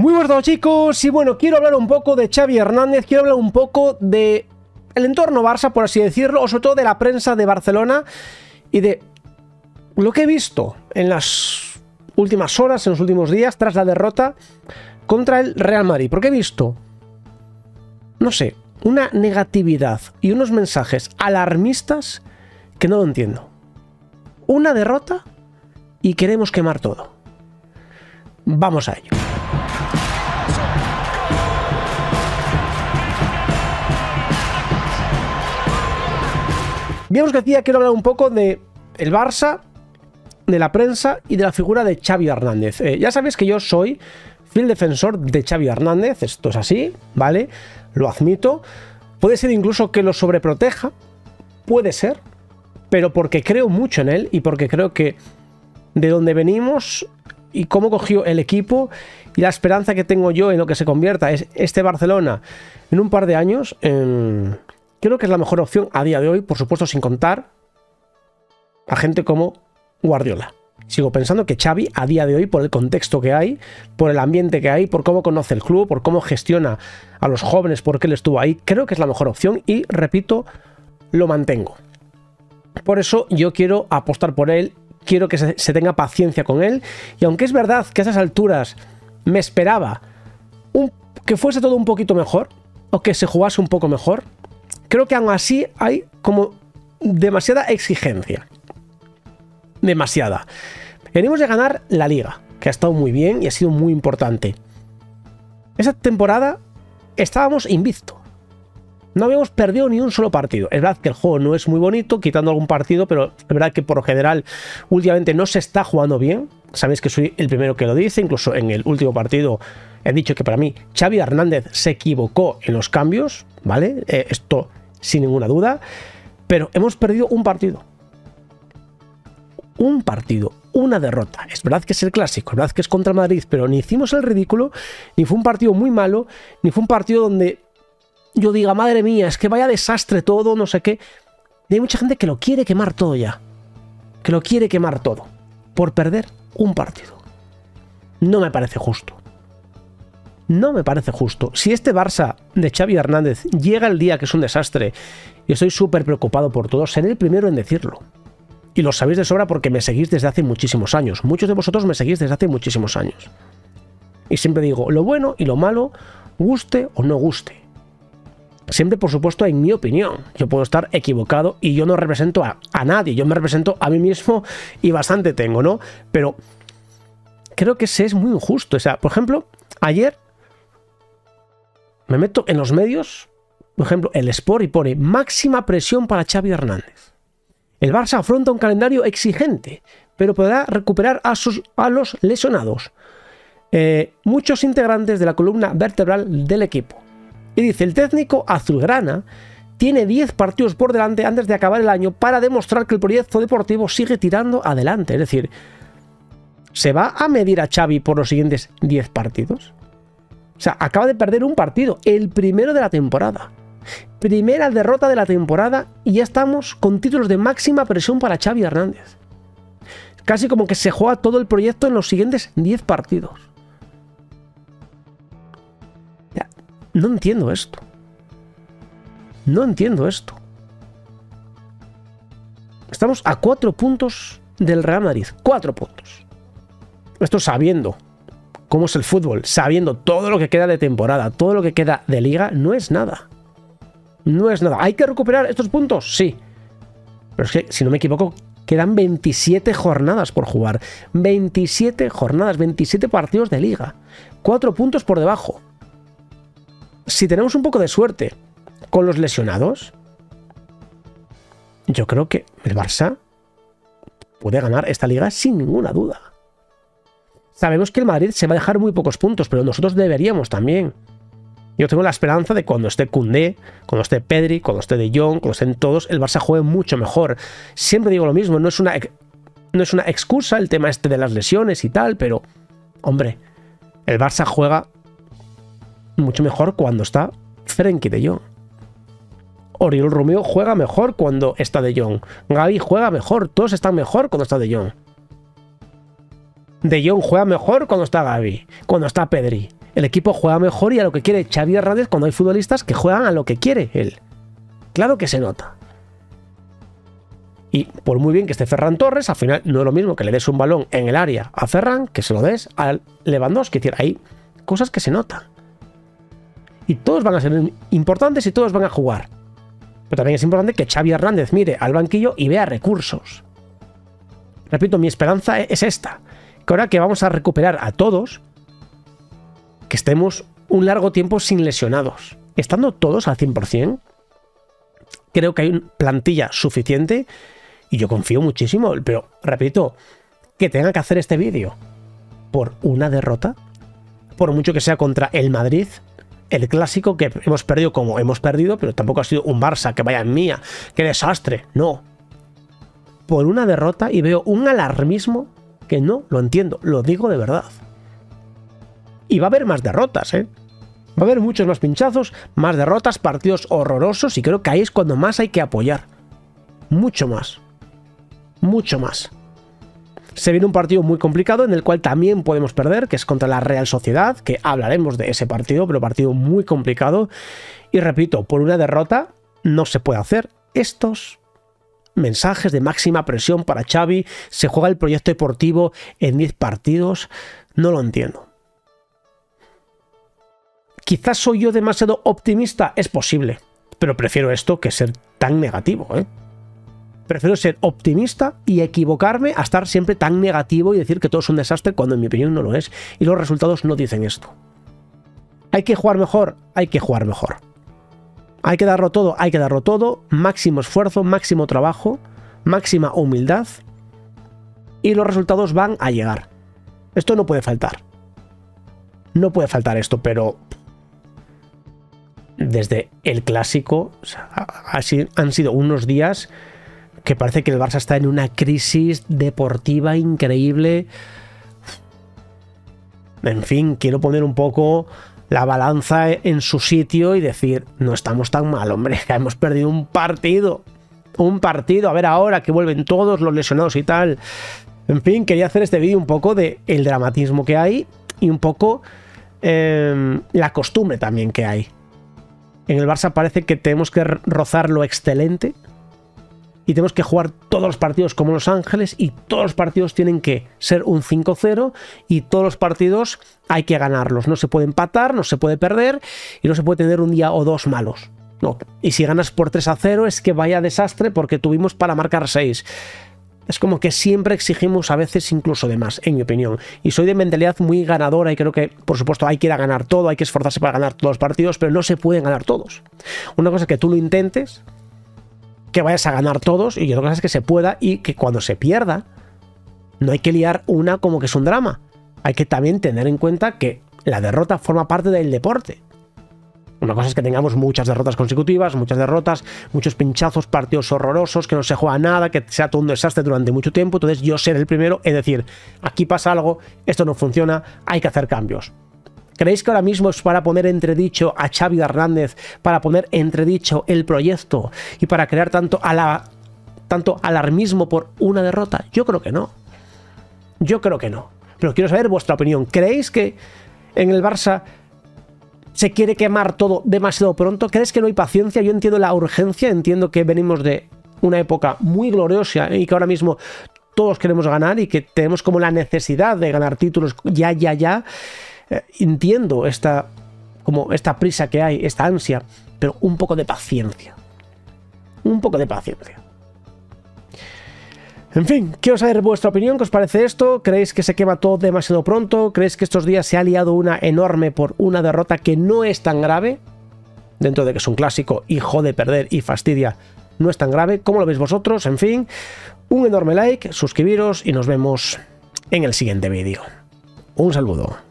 Muy buenas chicos, y bueno, quiero hablar un poco de Xavi Hernández, quiero hablar un poco de el entorno Barça, por así decirlo, o sobre todo de la prensa de Barcelona y de lo que he visto en las últimas horas, en los últimos días, tras la derrota contra el Real Madrid. Porque he visto, no sé, una negatividad y unos mensajes alarmistas que no lo entiendo. Una derrota y queremos quemar todo. Vamos a ello. Bien, os decía, quiero hablar un poco de el Barça, de la prensa y de la figura de Xavi Hernández. Ya sabéis que yo soy fiel defensor de Xavi Hernández, esto es así, ¿vale? Lo admito. Puede ser incluso que lo sobreproteja, puede ser, pero porque creo mucho en él y porque creo que de donde venimos y cómo cogió el equipo y la esperanza que tengo yo en lo que se convierta es este Barcelona en un par de años, creo que es la mejor opción a día de hoy, por supuesto sin contar a gente como Guardiola. Sigo pensando que Xavi a día de hoy, por el contexto que hay, por el ambiente que hay, por cómo conoce el club, por cómo gestiona a los jóvenes, porque él estuvo ahí, creo que es la mejor opción y, repito, lo mantengo. Por eso yo quiero apostar por él, quiero que se tenga paciencia con él, y aunque es verdad que a esas alturas me esperaba que fuese todo un poquito mejor, o que se jugase un poco mejor, creo que aún así hay como demasiada exigencia. Demasiada. Venimos de ganar la Liga, que ha estado muy bien y ha sido muy importante. Esa temporada estábamos invictos. No habíamos perdido ni un solo partido. Es verdad que el juego no es muy bonito, quitando algún partido, pero es verdad que por lo general últimamente no se está jugando bien. Sabéis que soy el primero que lo dice, incluso en el último partido he dicho que para mí Xavi Hernández se equivocó en los cambios, ¿vale? Esto sin ninguna duda, pero hemos perdido un partido. Un partido, una derrota. Es verdad que es el clásico, es verdad que es contra Madrid, pero ni hicimos el ridículo, ni fue un partido muy malo, ni fue un partido donde yo diga, madre mía, es que vaya desastre todo, no sé qué. Y hay mucha gente que lo quiere quemar todo ya. Que lo quiere quemar todo. Por perder un partido. No me parece justo. No me parece justo. Si este Barça de Xavi Hernández llega el día que es un desastre y estoy súper preocupado por todo, seré el primero en decirlo. Y lo sabéis de sobra porque me seguís desde hace muchísimos años. Muchos de vosotros me seguís desde hace muchísimos años. Y siempre digo, lo bueno y lo malo, guste o no guste. Siempre, por supuesto, en mi opinión. Yo puedo estar equivocado y yo no represento a nadie. Yo me represento a mí mismo y bastante tengo, ¿no? Pero creo que ese es muy injusto. O sea, por ejemplo, ayer me meto en los medios, por ejemplo, el Sport y pone máxima presión para Xavi Hernández. El Barça afronta un calendario exigente, pero podrá recuperar a los lesionados. Muchos integrantes de la columna vertebral del equipo. Y dice, el técnico azulgrana tiene 10 partidos por delante antes de acabar el año para demostrar que el proyecto deportivo sigue tirando adelante. Es decir, ¿se va a medir a Xavi por los siguientes 10 partidos? O sea, acaba de perder un partido, el primero de la temporada. Primera derrota de la temporada y ya estamos con títulos de máxima presión para Xavi Hernández. Casi como que se juega todo el proyecto en los siguientes 10 partidos. No entiendo esto. No entiendo esto. Estamos a 4 puntos del Real Madrid. 4 puntos. Esto sabiendo cómo es el fútbol, sabiendo todo lo que queda de temporada, todo lo que queda de liga, no es nada. No es nada. ¿Hay que recuperar estos puntos? Sí. Pero es que, si no me equivoco, quedan 27 jornadas por jugar. 27 jornadas, 27 partidos de liga. 4 puntos por debajo. Si tenemos un poco de suerte con los lesionados, yo creo que el Barça puede ganar esta liga sin ninguna duda. Sabemos que el Madrid se va a dejar muy pocos puntos, pero nosotros deberíamos también. Yo tengo la esperanza de cuando esté Koundé, cuando esté Pedri, cuando esté De Jong, cuando estén todos, el Barça juegue mucho mejor. Siempre digo lo mismo, no es una excusa el tema este de las lesiones y tal, pero, hombre, el Barça juega mucho mejor cuando está Frenkie de Jong. Oriol Romeo juega mejor cuando está De Jong. Gavi juega mejor, todos están mejor cuando está De Jong. De Jong juega mejor cuando está Gavi, cuando está Pedri. El equipo juega mejor y a lo que quiere Xavi Hernández cuando hay futbolistas que juegan a lo que quiere él. Claro que se nota. Y por muy bien que esté Ferran Torres, al final no es lo mismo que le des un balón en el área a Ferran que se lo des al Lewandowski. Es decir, hay cosas que se notan. Y todos van a ser importantes y todos van a jugar. Pero también es importante que Xavi Hernández mire al banquillo y vea recursos. Repito, mi esperanza es esta. Que ahora que vamos a recuperar a todos, que estemos un largo tiempo sin lesionados. Estando todos al 100%, creo que hay una plantilla suficiente y yo confío muchísimo. Pero, repito, que tenga que hacer este vídeo por una derrota, por mucho que sea contra el Madrid, el clásico que hemos perdido como hemos perdido, pero tampoco ha sido un Barça que vaya en mía, qué desastre, no. Por una derrota y veo un alarmismo que no lo entiendo, lo digo de verdad. Y va a haber más derrotas, ¿eh? Va a haber muchos más pinchazos, más derrotas, partidos horrorosos y creo que ahí es cuando más hay que apoyar. Mucho más. Mucho más. Se viene un partido muy complicado en el cual también podemos perder, que es contra la Real Sociedad, que hablaremos de ese partido, pero partido muy complicado. Y repito, por una derrota no se puede hacer estos mensajes de máxima presión para Xavi. Se juega el proyecto deportivo en 10 partidos. No lo entiendo. Quizás soy yo demasiado optimista, es posible, pero prefiero esto que ser tan negativo, ¿eh? Prefiero ser optimista y equivocarme a estar siempre tan negativo y decir que todo es un desastre cuando en mi opinión no lo es. Y los resultados no dicen esto. ¿Hay que jugar mejor? Hay que jugar mejor. ¿Hay que darlo todo? Hay que darlo todo. Máximo esfuerzo, máximo trabajo, máxima humildad. Y los resultados van a llegar. Esto no puede faltar. No puede faltar esto, pero desde el clásico, o sea, han sido unos días que parece que el Barça está en una crisis deportiva increíble. En fin, quiero poner un poco la balanza en su sitio y decir, no estamos tan mal, hombre, que hemos perdido un partido. Un partido, a ver ahora que vuelven todos los lesionados y tal. En fin, quería hacer este vídeo un poco de el dramatismo que hay y un poco la costumbre también que hay. En el Barça parece que tenemos que rozar lo excelente y tenemos que jugar todos los partidos como Los Ángeles y todos los partidos tienen que ser un 5-0 y todos los partidos hay que ganarlos. No se puede empatar, no se puede perder y no se puede tener un día o dos malos. No. Y si ganas por 3-0 es que vaya desastre porque tuvimos para marcar 6. Es como que siempre exigimos a veces incluso de más, en mi opinión. Y soy de mentalidad muy ganadora y creo que, por supuesto, hay que ir a ganar todo, hay que esforzarse para ganar todos los partidos, pero no se pueden ganar todos. Una cosa es que tú lo intentes, que vayas a ganar todos, y otra cosa es que se pueda y que cuando se pierda, no hay que liar una como que es un drama. Hay que también tener en cuenta que la derrota forma parte del deporte. Una cosa es que tengamos muchas derrotas consecutivas, muchas derrotas, muchos pinchazos, partidos horrorosos, que no se juega nada, que sea todo un desastre durante mucho tiempo. Entonces yo seré el primero en decir, aquí pasa algo, esto no funciona, hay que hacer cambios. ¿Creéis que ahora mismo es para poner entredicho a Xavi Hernández, para poner entredicho el proyecto y para crear tanto alarmismo por una derrota? Yo creo que no. Yo creo que no. Pero quiero saber vuestra opinión. ¿Creéis que en el Barça se quiere quemar todo demasiado pronto? ¿Crees que no hay paciencia? Yo entiendo la urgencia, entiendo que venimos de una época muy gloriosa y que ahora mismo todos queremos ganar y que tenemos como la necesidad de ganar títulos ya. Entiendo esta prisa que hay, esta ansia, pero un poco de paciencia. Un poco de paciencia. En fin, quiero saber vuestra opinión, ¿qué os parece esto? ¿Creéis que se quema todo demasiado pronto? ¿Creéis que estos días se ha liado una enorme por una derrota que no es tan grave? Dentro de que es un clásico y jode perder y fastidia, no es tan grave. ¿Cómo lo veis vosotros? En fin, un enorme like, suscribiros y nos vemos en el siguiente vídeo. Un saludo.